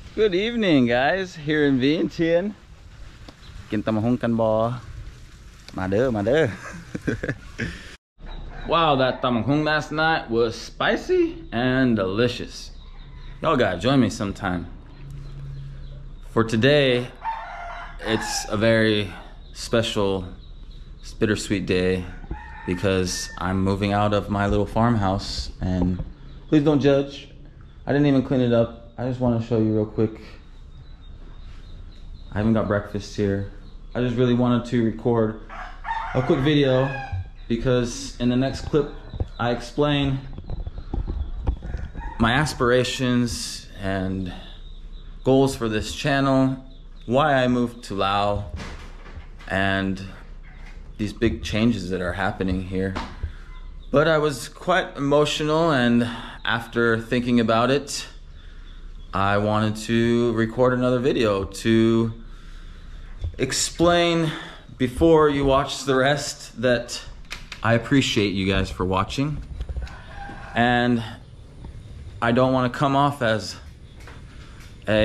Good evening, guys. Here in Vientiane.กินตำบักหุ่งกันบ่มาเด้อ Wow, that tamaghung last night was spicy and delicious. Y'all gotta join me sometime. For today, it's a very special, bittersweet day because I'm moving out of my little farmhouse, and please don't judge. I didn't even clean it up. I just want to show you real quick. I haven't got breakfast here. I just really wanted to record a quick video because in the next clip I explain my aspirations and goals for this channel, why I moved to Laos, and these big changes that are happening here. But I was quite emotional, and after thinking about it, I wanted to record another video to explain before you watch the rest that I appreciate you guys for watching, and I don't want to come off as a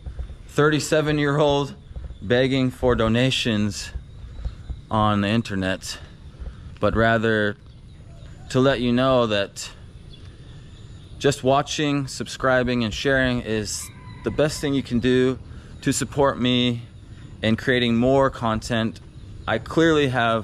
37-year-old begging for donations on the internet, but rather to let you know that just watching, subscribing, and sharing is the best thing you can do to support me in creating more content. I clearly have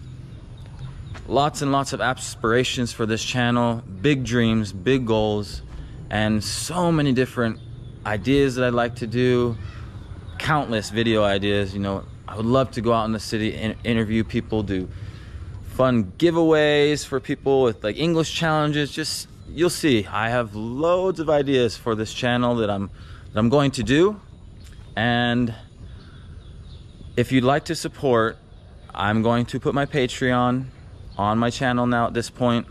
lots and lots of aspirations for this channel, big dreams, big goals, and so many different ideas that I'd like to do, countless video ideas. You know, I would love to go out in the city and interview people, do fun giveaways for people with like English challenges. Just, you'll see, I have loads of ideas for this channel that I'm going to do. And if you'd like to support, I'm going to put my Patreon on my channel now at this point.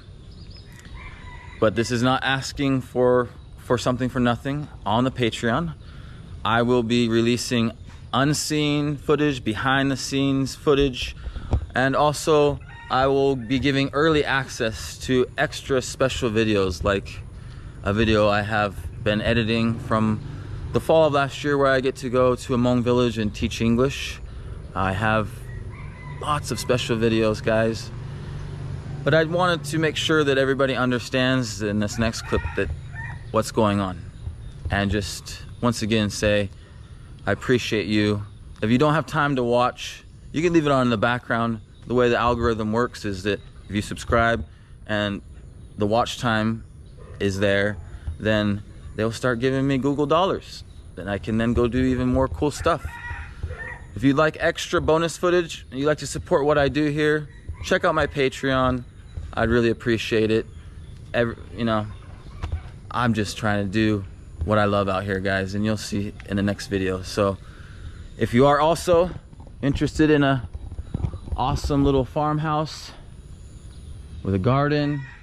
But this is not asking for something for nothing. On the Patreon, I will be releasing unseen footage, behind the scenes footage, and also I will be giving early access to extra special videos, like a video I have been editing from the fall of last year where I get to go to a Hmong village and teach English. I have lots of special videos, guys. But I wanted to make sure that everybody understands in this next clip that what's going on. And just once again say, I appreciate you. If you don't have time to watch, you can leave it on in the background. The way the algorithm works is that if you subscribe and the watch time is there, then they'll start giving me Google dollars. Then I can then go do even more cool stuff. If you'd like extra bonus footage and you'd like to support what I do here, check out my Patreon. I'd really appreciate it. You know, I'm just trying to do what I love out here, guys, and you'll see in the next video. So if you are also interested in a awesome little farmhouse with a garden,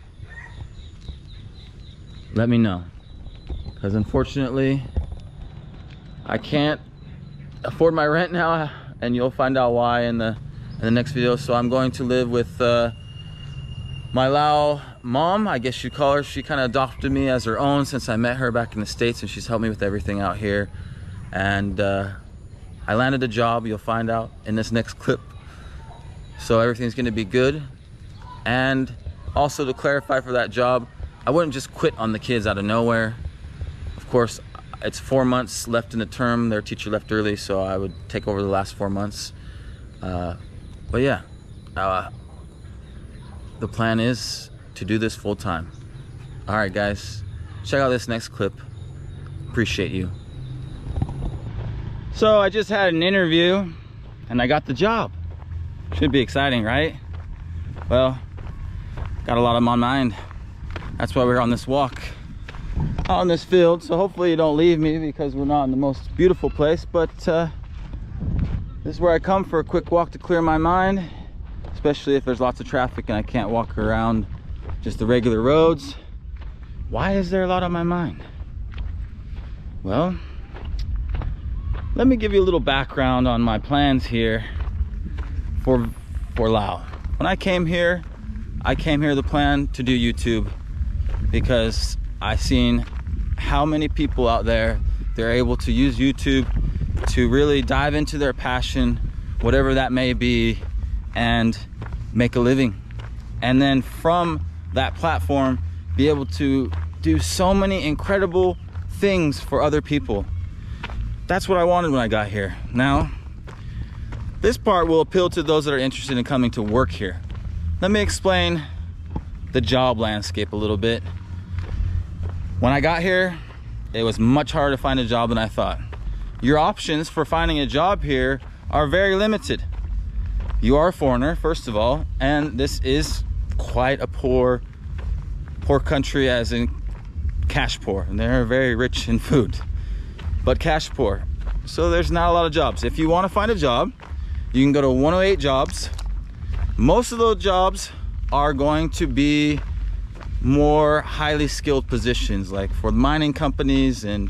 let me know, because unfortunately I can't afford my rent now, and you'll find out why in the next video. So I'm going to live with my Lao mom, I guess you'd call her. She kind of adopted me as her own since I met her back in the States, and she's helped me with everything out here. And I landed a job, you'll find out in this next clip. So everything's going to be good. And also to clarify for that job, I wouldn't just quit on the kids out of nowhere. Of course, it's 4 months left in the term. Their teacher left early, so I would take over the last 4 months. But yeah, the plan is to do this full time. All right, guys, check out this next clip. Appreciate you. So I just had an interview and I got the job. Should be exciting, right? Well, got a lot on my mind. That's why we're on this walk out in this field. So hopefully you don't leave me because we're not in the most beautiful place, but this is where I come for a quick walk to clear my mind, especially if there's lots of traffic and I can't walk around just the regular roads. Why is there a lot on my mind? Well, let me give you a little background on my plans here for Laos. When I came here the plan to do YouTube because I seen how many people out there they're able to use YouTube to really dive into their passion, whatever that may be, and make a living. And then from that platform, be able to do so many incredible things for other people. That's what I wanted when I got here. Now, this part will appeal to those that are interested in coming to work here. Let me explain the job landscape a little bit. When I got here, it was much harder to find a job than I thought. Your options for finding a job here are very limited. You are a foreigner, first of all, and this is quite a poor country, as in cash poor. And they're very rich in food, but cash poor. So there's not a lot of jobs. If you want to find a job, you can go to 108 jobs. Most of those jobs are going to be more highly skilled positions, like for mining companies and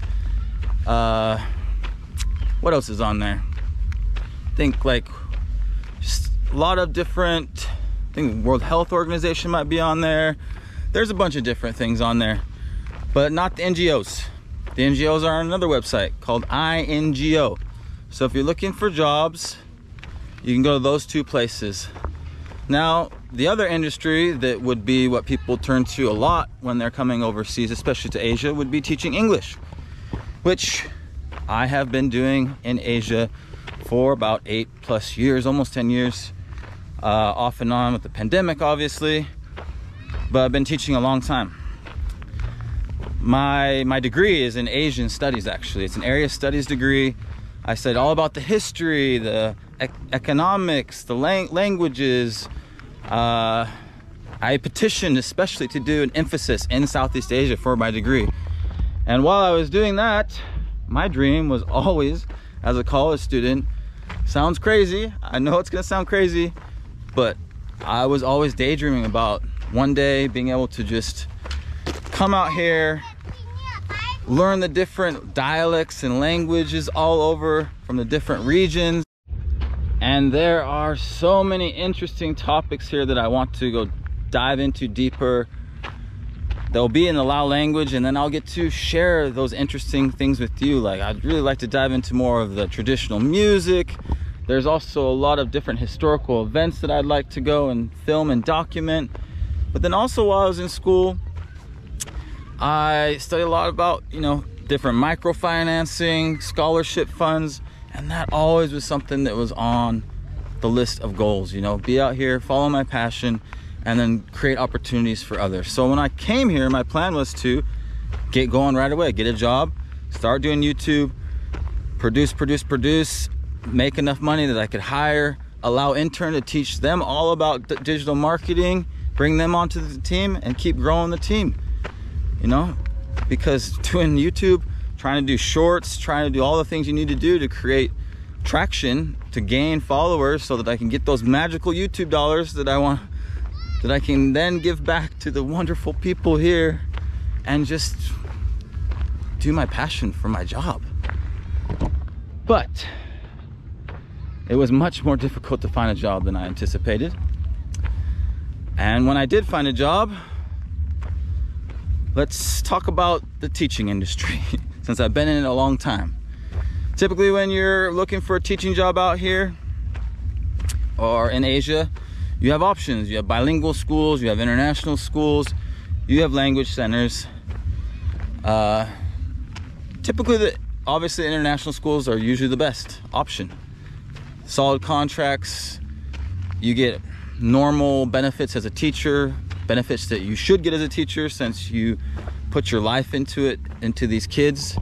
what else is on there? I think like just a lot of different, I think World Health Organization might be on there. There's a bunch of different things on there, but not the NGOs. The NGOs are on another website called INGO. So if you're looking for jobs, you can go to those two places. Now, the other industry that would be what people turn to a lot when they're coming overseas, especially to Asia, would be teaching English, which I have been doing in Asia for about 8+ years, almost 10 years, off and on with the pandemic, obviously, but I've been teaching a long time. My degree is in Asian studies, actually. It's an area studies degree. I studied all about the history, the economics, the languages. I petitioned especially to do an emphasis in Southeast Asia for my degree. And while I was doing that, my dream was always, as a college student, sounds crazy, I know it's gonna sound crazy, but I was always daydreaming about one day being able to just come out here, learn the different dialects and languages all over from the different regions. And there are so many interesting topics here that I want to go dive into deeper. They'll be in the Lao language, and then I'll get to share those interesting things with you. Like, I'd really like to dive into more of the traditional music. There's also a lot of different historical events that I'd like to go and film and document. But then also while I was in school, I studied a lot about, you know, different microfinancing, scholarship funds, and that always was something that was on the list of goals, you know, be out here, follow my passion, and then create opportunities for others. So when I came here, my plan was to get going right away, get a job, start doing YouTube, produce, make enough money that I could hire, allow intern to teach them all about digital marketing, bring them onto the team, and keep growing the team. You know, because doing YouTube, trying to do shorts, trying to do all the things you need to do to create traction, to gain followers so that I can get those magical YouTube dollars that I want, that I can then give back to the wonderful people here and just do my passion for my job. But it was much more difficult to find a job than I anticipated. And when I did find a job, let's talk about the teaching industry, since I've been in it a long time. Typically when you're looking for a teaching job out here or in Asia, you have options. You have bilingual schools, you have international schools, you have language centers. Typically, obviously international schools are usually the best option. Solid contracts, you get normal benefits as a teacher, benefits that you should get as a teacher since you put your life into it, into these kids,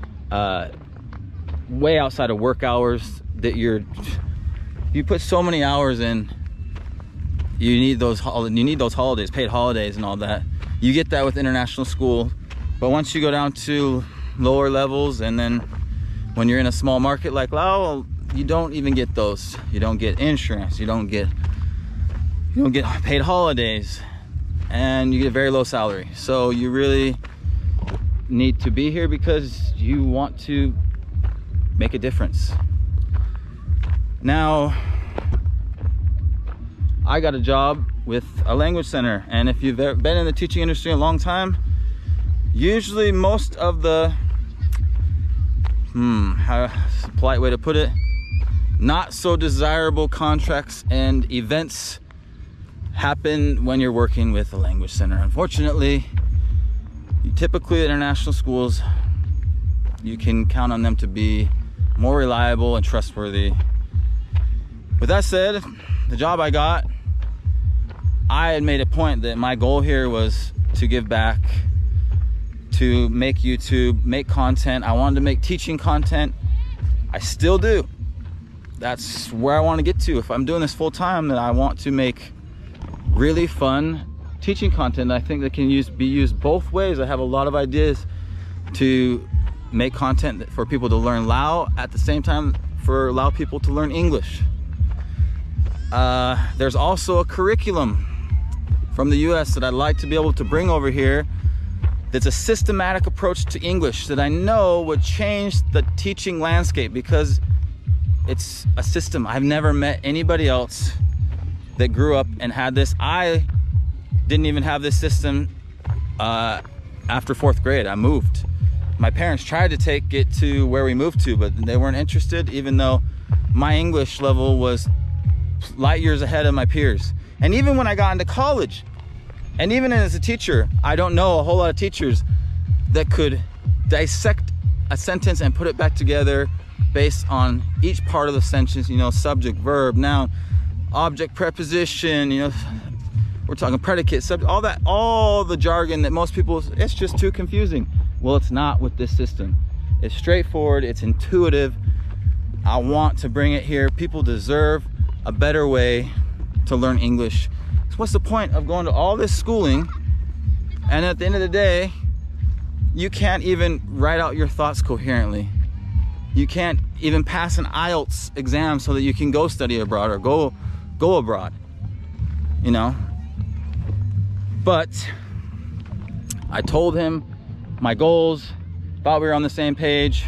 way outside of work hours, that you put so many hours in. You need those holidays, paid holidays and all that. You get that with international school, but once you go down to lower levels, and then when you're in a small market like Laos, you don't even get those. You don't get insurance, you don't get paid holidays, and you get a very low salary. So you really need to be here because you want to make a difference. Now, I got a job with a language center, and if you've been in the teaching industry a long time, usually most of the how's a polite way to put it? Not so desirable contracts and events happen when you're working with a language center. Unfortunately, typically international schools, you can count on them to be more reliable and trustworthy. With that said, the job I got, I had made a point that my goal here was to give back, to make YouTube, make content. I wanted to make teaching content. I still do. That's where I want to get to. If I'm doing this full time, then I want to make really fun teaching content. I think that can be used both ways. I have a lot of ideas to make content for people to learn Lao, at the same time for Lao people to learn English. There's also a curriculum from the US that I'd like to be able to bring over here that's a systematic approach to English that I know would change the teaching landscape, because it's a system. I've never met anybody else that grew up and had this. I didn't even have this system after 4th grade. I moved. My parents tried to take it to where we moved to, but they weren't interested, even though my English level was light years ahead of my peers. And even when I got into college, and even as a teacher, I don't know a whole lot of teachers that could dissect a sentence and put it back together based on each part of the sentence, you know, subject, verb, noun, object, preposition, you know, we're talking predicate, subject, all that, all the jargon that most people, it's just too confusing. Well, it's not with this system. It's straightforward, it's intuitive. I want to bring it here. People deserve a better way to learn English. So what's the point of going to all this schooling, and at the end of the day, you can't even write out your thoughts coherently? You can't even pass an IELTS exam so that you can go study abroad or go abroad, you know? But I told him my goals, thought we were on the same page.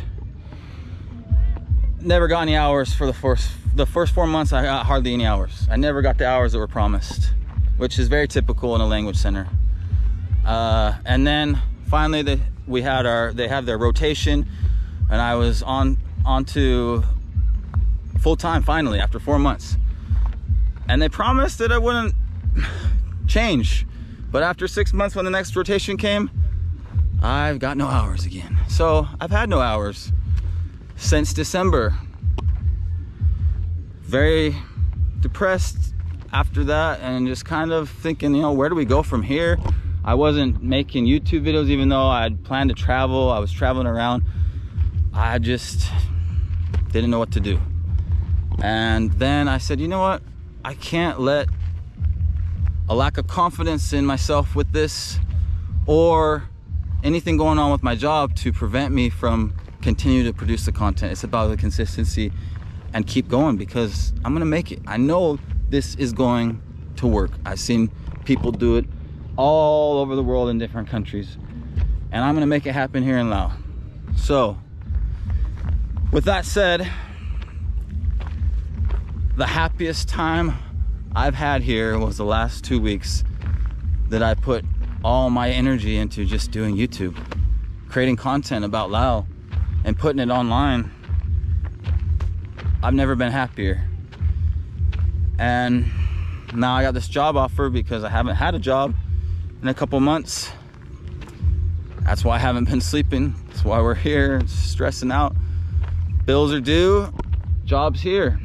Never got any hours for the first 4 months. I got hardly any hours. I never got the hours that were promised, which is very typical in a language center. And then finally they have their rotation, and I was on to full-time finally after 4 months. And they promised that I wouldn't change. But after 6 months, when the next rotation came, I've got no hours again. So I've had no hours since December. Very depressed after that, and just kind of thinking, you know, where do we go from here? I wasn't making YouTube videos, even though I had planned to travel. I was traveling around. I just didn't know what to do. And then I said, you know what? I can't let a lack of confidence in myself with this, or anything going on with my job, to prevent me from continuing to produce the content. It's about the consistency and keep going, because I'm gonna make it. I know this is going to work. I've seen people do it all over the world in different countries, and I'm gonna make it happen here in Laos. So with that said, the happiest time I've had here was the last 2 weeks that I put all my energy into just doing YouTube, creating content about Laos and putting it online. I've never been happier. And now I got this job offer because I haven't had a job in a couple months. That's why I haven't been sleeping. That's why we're here, stressing out. Bills are due, job's here.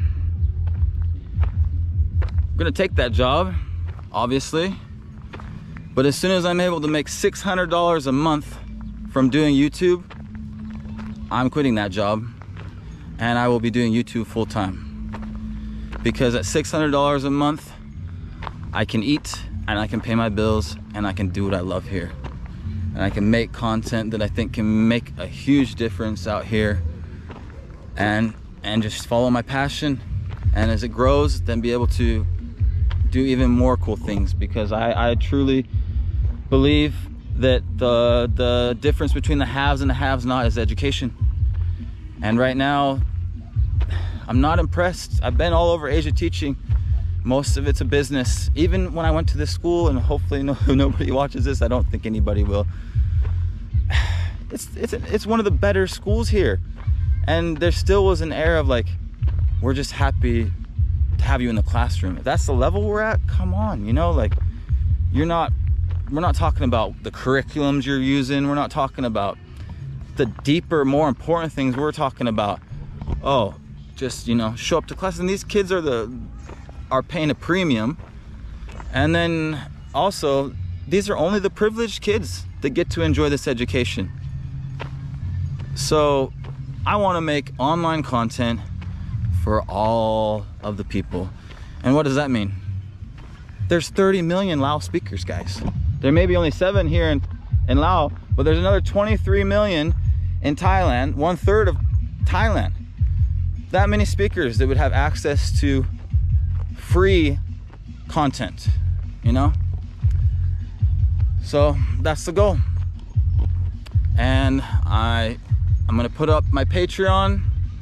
I'm gonna take that job, obviously, but as soon as I'm able to make $600 a month from doing YouTube, I'm quitting that job, and I will be doing YouTube full time. Because at $600 a month, I can eat, and I can pay my bills, and I can do what I love here. And I can make content that I think can make a huge difference out here, and just follow my passion. And as it grows, then be able to do even more cool things, because I truly believe that the difference between the haves and the haves not is education. And right now, I'm not impressed. I've been all over Asia teaching. Most of it's a business. Even when I went to this school, and hopefully nobody watches this, I don't think anybody will. It's one of the better schools here. And there still was an air of like, we're just happy to have you in the classroom. If that's the level we're at, come on, you know, like we're not talking about the curriculums you're using. We're not talking about the deeper, more important things. We're talking about, oh, just, you know, show up to class. And these kids are paying a premium. And then also, these are only the privileged kids that get to enjoy this education. So I want to make online content for all of the people. And what does that mean? There's 30 million Lao speakers, guys. There may be only 7 here in Laos, but there's another 23 million in Thailand, 1/3 of Thailand. That many speakers that would have access to free content, you know? So that's the goal. And I'm gonna put up my Patreon,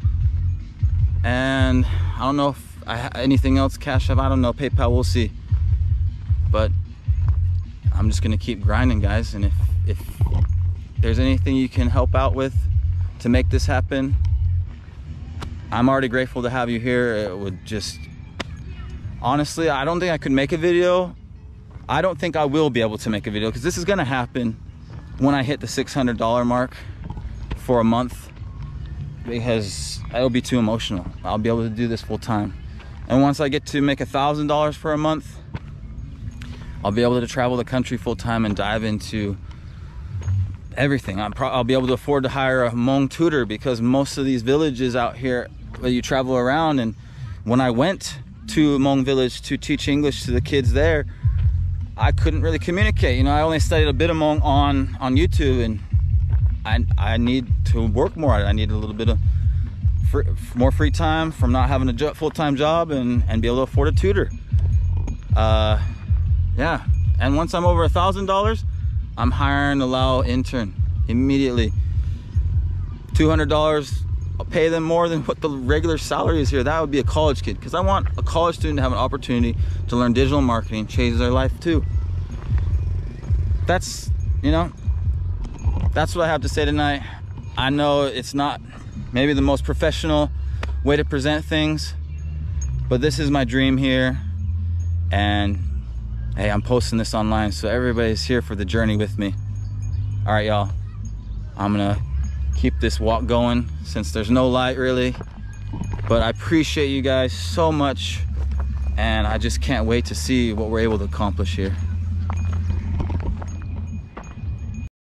and I don't know if I have anything else, Cash App, I don't know, PayPal, we'll see. But I'm just gonna keep grinding, guys, and if there's anything you can help out with to make this happen, I'm already grateful to have you here. It would just, honestly, I don't think I could make a video. I don't think I will be able to make a video, because this is gonna happen when I hit the $600 mark for a month, because it'll be too emotional. I'll be able to do this full time. And once I get to make $1,000 for a month, I'll be able to travel the country full time and dive into everything. I'll be able to afford to hire a Hmong tutor, because most of these villages out here where you travel around, and when I went to Hmong village to teach English to the kids there, I couldn't really communicate. You know, I only studied a bit of Hmong on YouTube, and I need to work more at it. I need a little bit of more free time from not having a full-time job, and be able to afford a tutor. Yeah, and once I'm over $1,000, I'm hiring a Lao intern immediately. $200, I'll pay them more than what the regular salary is here. That would be a college kid, because I want a college student to have an opportunity to learn digital marketing, change their life too. That's, you know, that's what I have to say tonight. I know it's not maybe the most professional way to present things, but this is my dream here. And hey, I'm posting this online, so everybody's here for the journey with me. All right, y'all, I'm gonna keep this walk going since there's no light really, but I appreciate you guys so much, and I just can't wait to see what we're able to accomplish here.